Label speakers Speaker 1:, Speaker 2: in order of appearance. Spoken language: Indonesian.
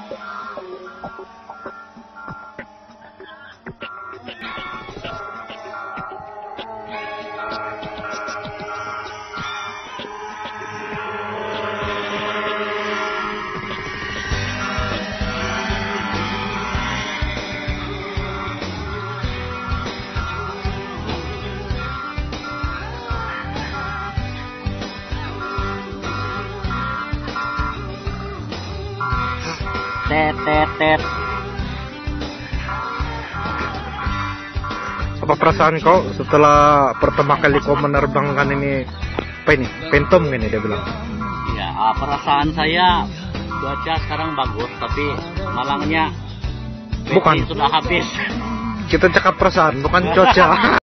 Speaker 1: Tet.
Speaker 2: Apa perasaan kau setelah pertama kali kau menerbangkan ini, apa ini, Phantom gini dia bilang?
Speaker 1: Ya, perasaan saya cuaca sekarang bagus, tapi malangnya
Speaker 2: Bukan.
Speaker 1: sudah habis.
Speaker 2: Kita cakap perasaan, bukan cuaca.